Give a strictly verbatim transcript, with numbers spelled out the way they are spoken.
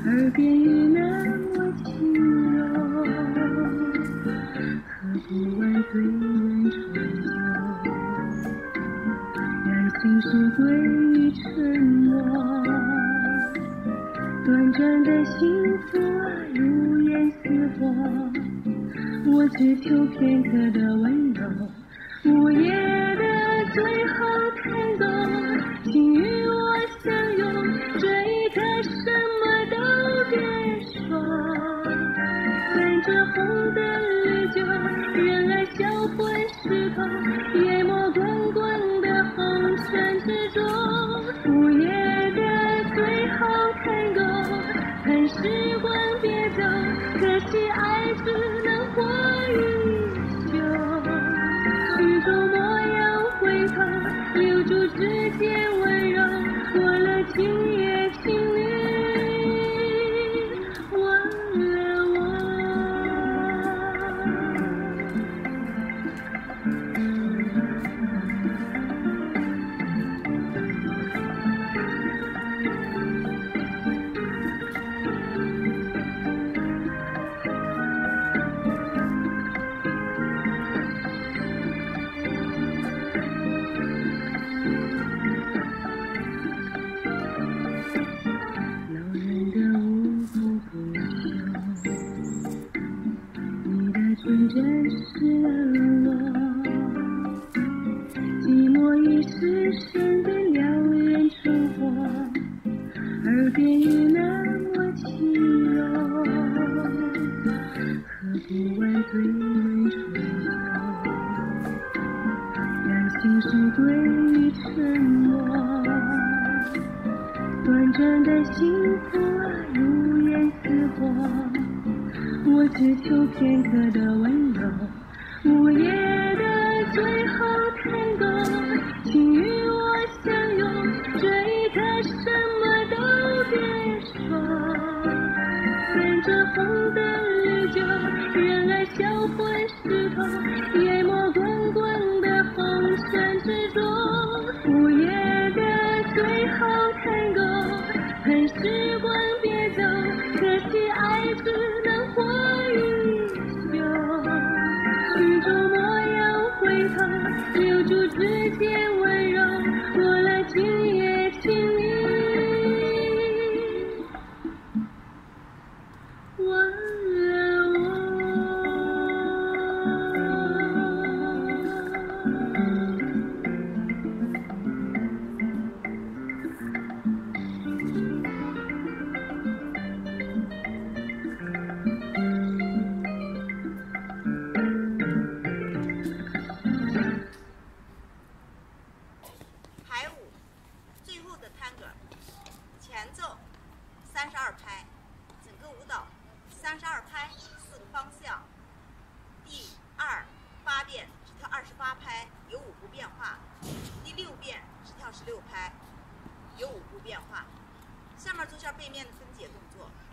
耳边雨那么轻柔，何不问醉人春秋？让心事归于沉默，短暂的幸福啊，如烟似火。我只求片刻的温柔，午夜的最后探戈，请与我相拥，这一刻什么都别说。看着红的绿酒，人儿销魂失头，淹没滚滚的红尘之中。午夜的最后探戈，看时光别走，可惜爱只能活一宿。曲终莫要回头，留住指尖温柔，过了今夜情侣忘了我。纯真是了我，寂寞已是身边两人生活，耳边雨那么轻柔，何不问醉人春秋？让心事归于沉默，短暂的幸福啊，如烟似火。我只求片刻的温柔，午夜的最后探戈，请与我相拥，这一刻什么都别说。看着红的绿酒，人儿销魂失头，淹没滚滚的红尘之中。午夜的最后探戈，看时光别走，可惜爱只能活一宿。曲终莫要回头，留住指尖温柔，过了今夜情侣忘了我。 排舞，最后的探戈，前奏三十二拍，整个舞蹈三十二拍，四个方向。第二八遍只跳二十八拍，有五不变化；第六遍只跳十六拍，有五不变化。下面做下背面的分解动作。